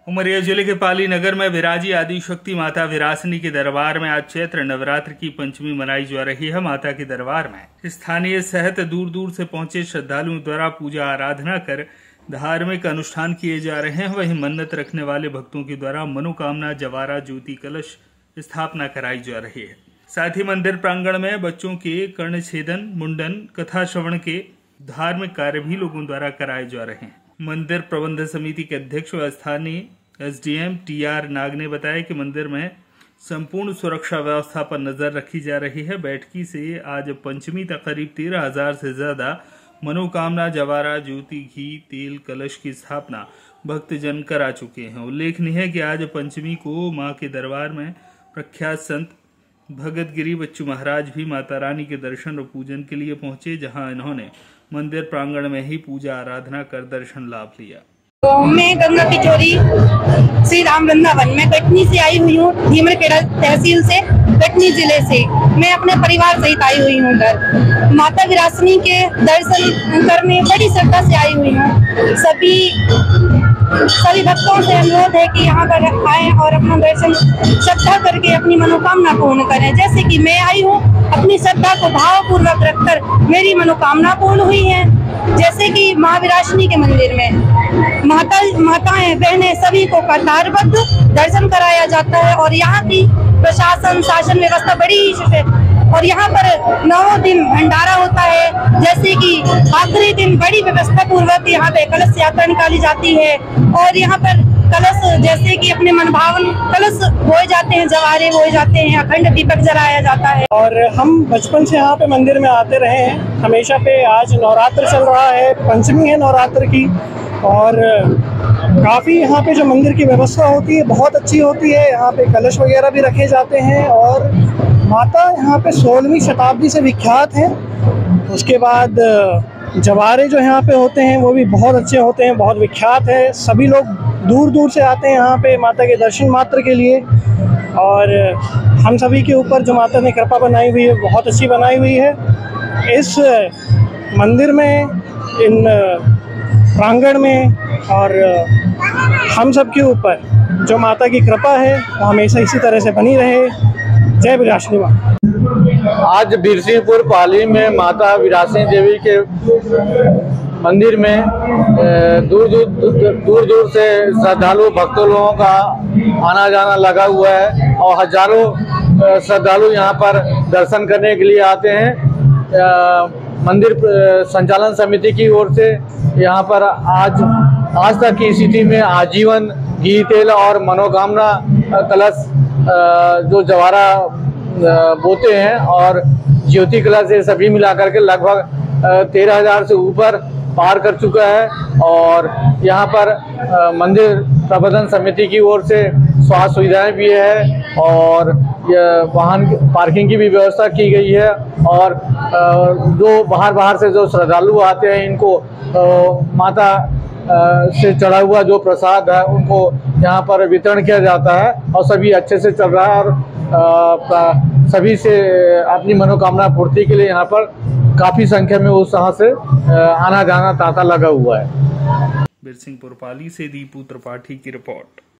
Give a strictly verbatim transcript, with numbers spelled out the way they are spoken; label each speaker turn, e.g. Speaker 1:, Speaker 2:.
Speaker 1: उमरिया जिले के पाली नगर में विराजी आदि शक्ति माता विरासनी के दरबार में आज चैत्र नवरात्र की पंचमी मनाई जा रही है। माता के दरबार में स्थानीय सहित दूर दूर से पहुंचे श्रद्धालुओं द्वारा पूजा आराधना कर धार्मिक अनुष्ठान किए जा रहे हैं। वहीं मन्नत रखने वाले भक्तों के द्वारा मनोकामना जवारा ज्योति कलश स्थापना कराई जा रही है। साथ ही मंदिर प्रांगण में बच्चों के कर्ण छेदन, मुंडन, कथा श्रवण के धार्मिक कार्य भी लोगों द्वारा कराए जा रहे हैं। मंदिर प्रबंध समिति के अध्यक्ष व स्थानीय एसडीएम टी आर नाग ने बताया कि मंदिर में संपूर्ण सुरक्षा व्यवस्था पर नजर रखी जा रही है। बैठकी से आज पंचमी तक करीब तेरह हजार से ज्यादा मनोकामना जवारा ज्योति घी तेल कलश की स्थापना भक्तजन करा चुके हैं। उल्लेखनीय है कि आज पंचमी को मां के दरबार में प्रख्यात संत भगत गिरी बच्चू महाराज भी माता रानी के दर्शन और पूजन के लिए पहुंचे, जहां इन्होंने मंदिर प्रांगण में ही पूजा आराधना कर दर्शन लाभ लिया।
Speaker 2: तो मैं गंगा किचोरी श्री राम वृंदावन में कटनी से आई हुई हूँ, धीमरखेड़ा तहसील से, कटनी जिले से। मैं अपने परिवार सहित आई हुई हूँ उधर माता विरासनी के दर्शन करने बड़ी श्रद्धा से आई हुई हूँ। सभी सभी भक्तों से अनुरोध है कि यहाँ पर आए और अपना दर्शन श्रद्धा करके अपनी मनोकामना पूर्ण करें। जैसे कि मैं आई हूँ, अपनी श्रद्धा को भावपूर्वक रखकर मेरी मनोकामना पूर्ण हुई है। जैसे कि माँ विरासनी के मंदिर में माता माताएं बहनें सभी को कतारबद्ध दर्शन कराया जाता है और यहाँ की प्रशासन शासन व्यवस्था बड़ी है। और यहाँ पर नौ दिन भंडारा होता है। जैसे कि आखिरी दिन बड़ी व्यवस्था पूर्वक यहाँ पे कलश यात्रा निकाली जाती है और यहाँ पर कलश जैसे कि अपने मनभावन कलश बोए जाते हैं, जवारे बोए जाते हैं, अखंड दीपक जलाया जाता है।
Speaker 3: और हम बचपन से यहाँ पे मंदिर में आते रहे हैं हमेशा पे। आज नवरात्र चल रहा है, पंचमी है नवरात्र की, और काफ़ी यहाँ पे जो मंदिर की व्यवस्था होती है बहुत अच्छी होती है। यहाँ पे कलश वगैरह भी रखे जाते हैं और माता यहाँ पे सोलहवीं शताब्दी से विख्यात है। उसके बाद जवारे जो यहाँ पे होते हैं वो भी बहुत अच्छे होते हैं, बहुत विख्यात है। सभी लोग दूर दूर से आते हैं यहाँ पे माता के दर्शन मात्र के लिए। और हम सभी के ऊपर जो माता ने कृपा बनाई हुई है बहुत अच्छी बनाई हुई है। इस मंदिर में, इन प्रांगण में और हम सब के ऊपर जो माता की कृपा है वो हमेशा इसी तरह से बनी रहे। जय विरासनी माँ।
Speaker 4: आज बिरसिंहपुर पाली में माता विरासनी देवी के मंदिर में दूर दूर दूर दूर से श्रद्धालु भक्तों लोगों का आना जाना लगा हुआ है और हजारों श्रद्धालु यहाँ पर दर्शन करने के लिए आते हैं। मंदिर संचालन समिति की ओर से यहाँ पर आज आज तक की स्थिति में आजीवन घी तेल और मनोकामना कलश जो जवारा बोते हैं और ज्योति कलश ये सभी मिलाकर के लगभग तेरह हजार से ऊपर पार कर चुका है। और यहाँ पर मंदिर प्रबंधन समिति की ओर से स्वास्थ्य सुविधाएं भी है और वाहन पार्किंग की भी व्यवस्था की गई है। और जो बाहर बाहर से जो श्रद्धालु आते हैं इनको माता से चढ़ा हुआ जो प्रसाद है उनको यहाँ पर वितरण किया जाता है और सभी अच्छे से चल रहा है। और सभी से अपनी मनोकामना पूर्ति के लिए यहाँ पर काफ़ी संख्या में उत्साह से आना जाना तांता लगा हुआ है।
Speaker 1: बिरसिंहपुर पाली से दीपू त्रिपाठी की रिपोर्ट।